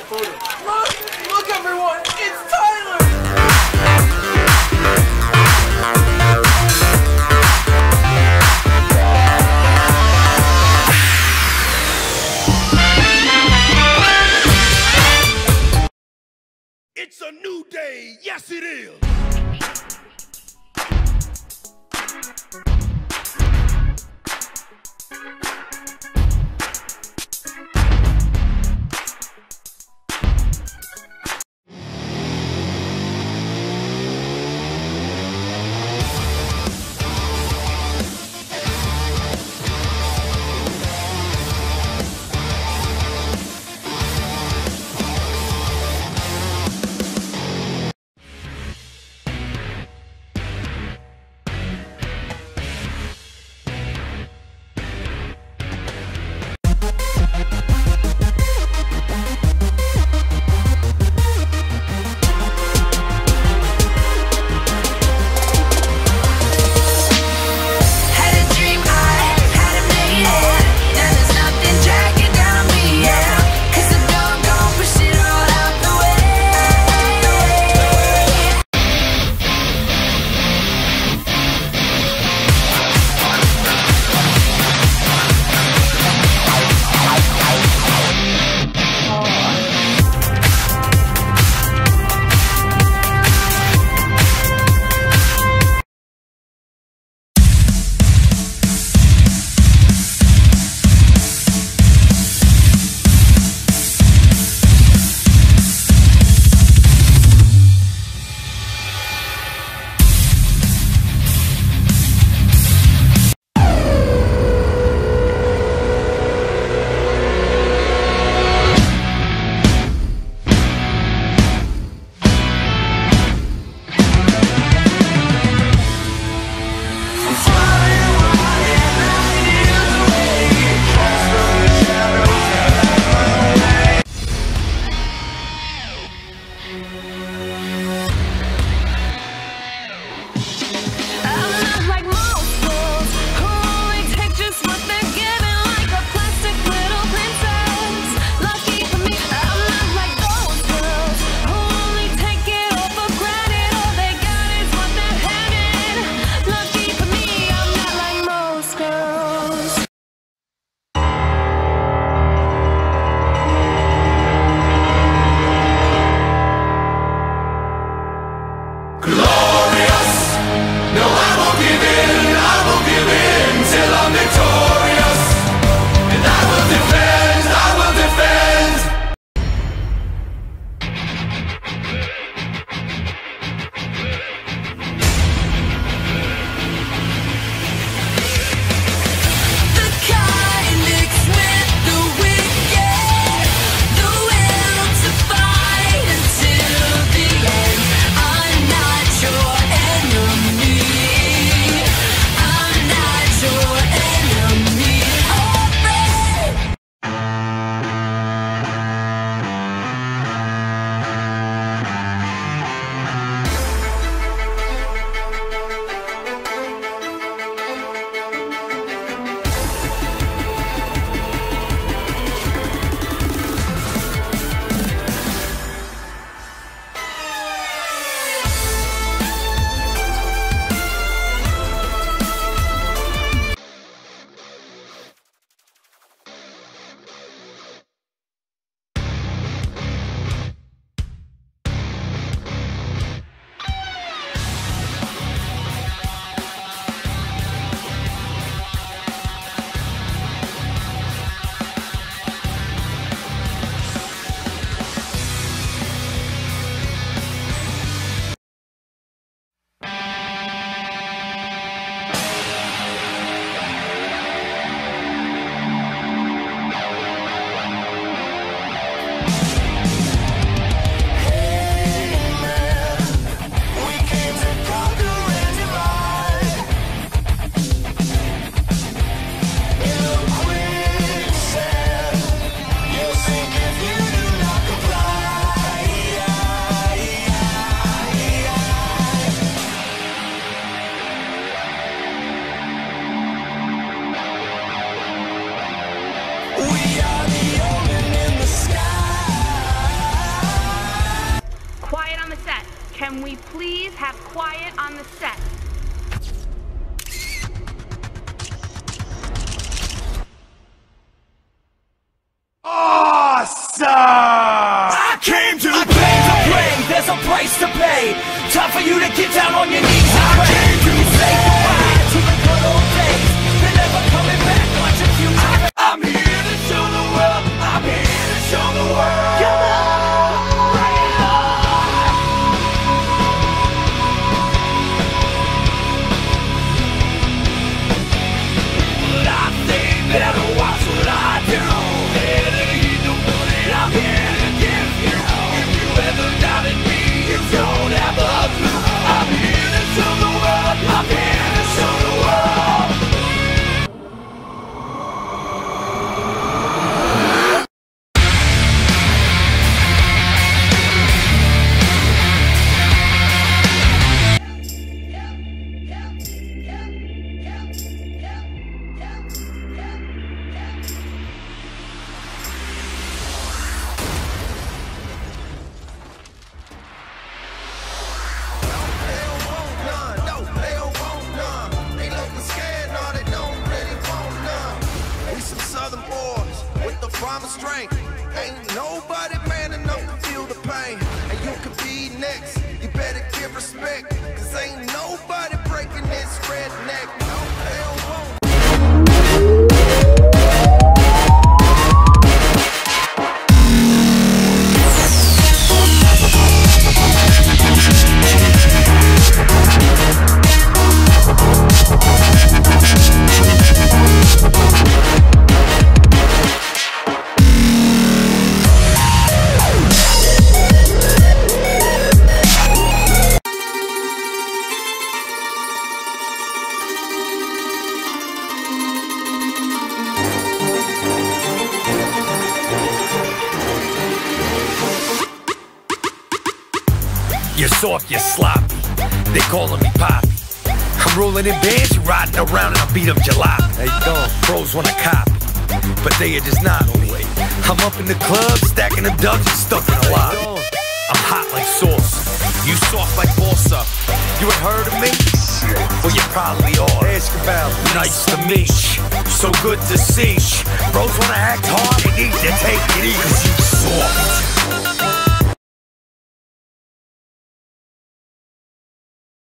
photo. Look everyone, it's Tyler! It's a new day, yes it is! please have quiet on the set. Awesome! I came to play. There's a price to pay. Time for you to get down on your knees and pray. I came to say goodbye to the good old days. They're never coming back. Watch your future. I'm here to show the world. I'm here to show the world. Come on, bring it on. What I say, better watch what I do. Better you know what I'm here to give you. If you ever doubted me, you don't have a clue. I'm here to show the world. I'm here to show the world. Southern boys with the promised strength. Ain't nobody man enough to feel the pain. And you could be next. You better give respect. Cause ain't nobody breaking this redneck. No, hell won't. You're soft, you're sloppy. They calling me Poppy. I'm rolling in bands, you riding around and I beat up jalopy. How you doing? Bros wanna copy, but they are just not on me. I'm up in the club, stacking them dubs and stuck in a lobby. I'm hot like sauce. You soft like balsa. You ain't heard of me? Well, you probably are. Ask about me. Nice to meet you. So good to see you. Bros wanna act hard, they need to take it easy. 'Cause you soft.